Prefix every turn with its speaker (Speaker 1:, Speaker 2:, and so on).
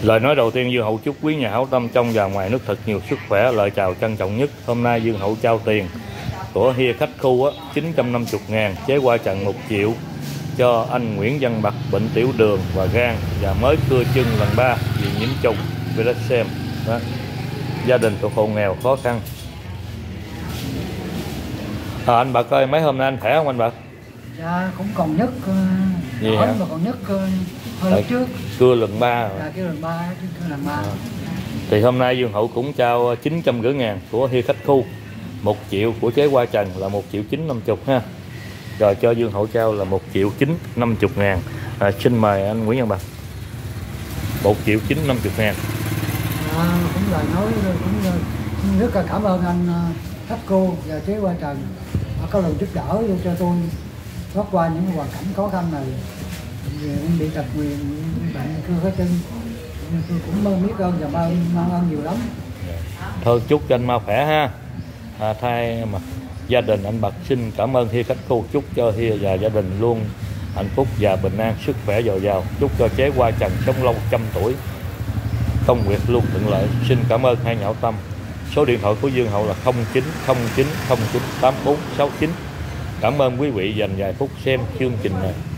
Speaker 1: Lời nói đầu tiên, Dương Hậu chúc quý nhà hảo tâm trong và ngoài nước thật nhiều sức khỏe. Lời chào trân trọng nhất, hôm nay Dương Hậu trao tiền của Hia khách khu 950.000, chế qua trần 1 triệu cho anh Nguyễn Văn Bật bệnh tiểu đường và gan và mới cưa chân lần 3 vì nhiễm trùng VSM đó. Gia đình thuộc hộ nghèo khó khăn. Anh Bật ơi, mấy hôm nay anh khỏe không anh Bật?
Speaker 2: Dạ cũng còn nhức
Speaker 1: Gì hả?
Speaker 2: mà còn nhức hơi lúc trước.
Speaker 1: Cưa lần 3 rồi.
Speaker 2: Dạ, cái lần 3 lần 3.
Speaker 1: Thì hôm nay Dương Hậu cũng trao 950.000 của Hia khách khu, 1 triệu của chế qua trần là 1.950.000 ha. Rồi cho Dương Hậu trao là 1.950.000. Xin mời anh Nguyễn Văn Bật. 1.950.000.
Speaker 2: Cũng lời nói cũng rất là cảm ơn anh khách cô và chế qua trần có lần giúp đỡ cho tôi thoát qua những hoàn cảnh khó khăn này. Em bị tật nguyền bệnh cưa cái chân, tôi cũng biết ơn và mang ơn nhiều lắm.
Speaker 1: Thôi chúc cho anh mau khỏe ha. Thay mà gia đình anh Bật xin cảm ơn Hia khách khu, chúc cho Hia và gia đình luôn hạnh phúc và bình an, sức khỏe dồi dào, chúc cho chế qua trần sống lâu 100 tuổi, công việc luôn thuận lợi. Xin cảm ơn hai nhà hảo tâm. Số điện thoại của Dương Hậu là 0909098469. Cảm ơn quý vị dành vài phút xem chương trình này.